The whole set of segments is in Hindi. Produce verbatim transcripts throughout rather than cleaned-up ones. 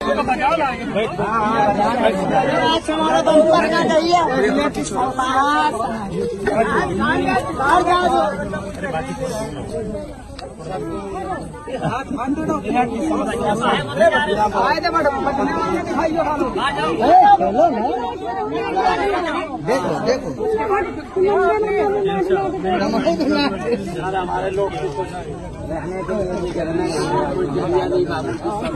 हमारा तो ऊपर का चाहिए। देखो देखो हमारे लोग रहने को नहीं करना नहीं बाबू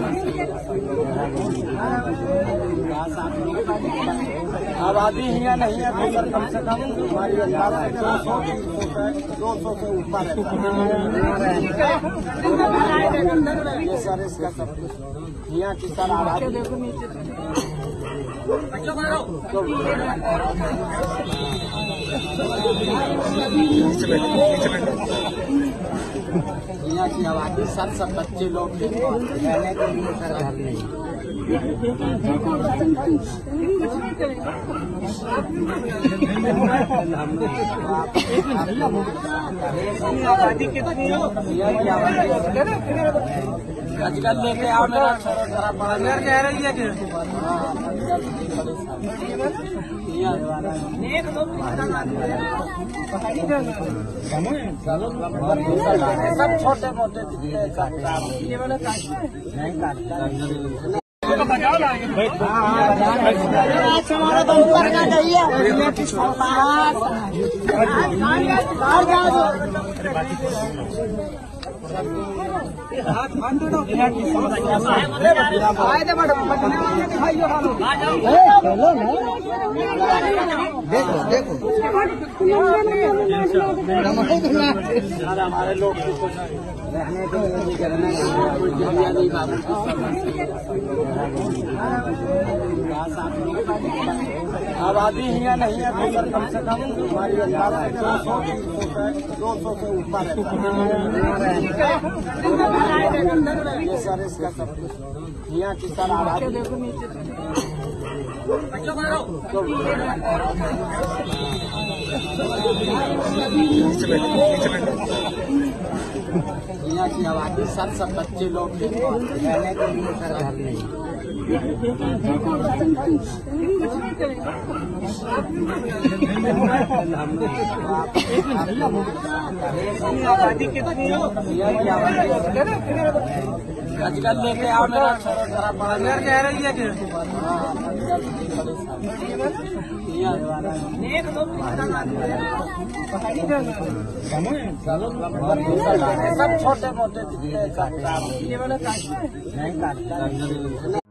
आबादी ही नहीं है तो सर कम से कम हमारी अंदाज से दो सौ दो सौ से ऊपर है ये सर इसका सब कुछ यहाँ की सर आबादी देखो नीचे यहाँ की आबादी सर सब बच्चे लोग रहने के लिए सर घर नहीं आबादी कितनी आजकल लेके आओ मेरा जरा पढ़ा कह रही है कि सब छोटे मोटे हमारा तो ऊपर का चाहिए। देखो देखो हमारे लोग रहने को नहीं करना नहीं बाबू आबादी ही नहीं है तो सर कम से कम हमारी अंदाज से दो सौ दो सौ से ऊपर है ये सर इसका सब कुछ यहाँ की सर आबादी देखो नीचे यहाँ की आबादी सर सब बच्चे लोग रहने के लिए सर घर नहीं आबादी कितनी आजकल लेके आओ मेरा जरा पढ़ा कह रही है कि सब छोटे मोटे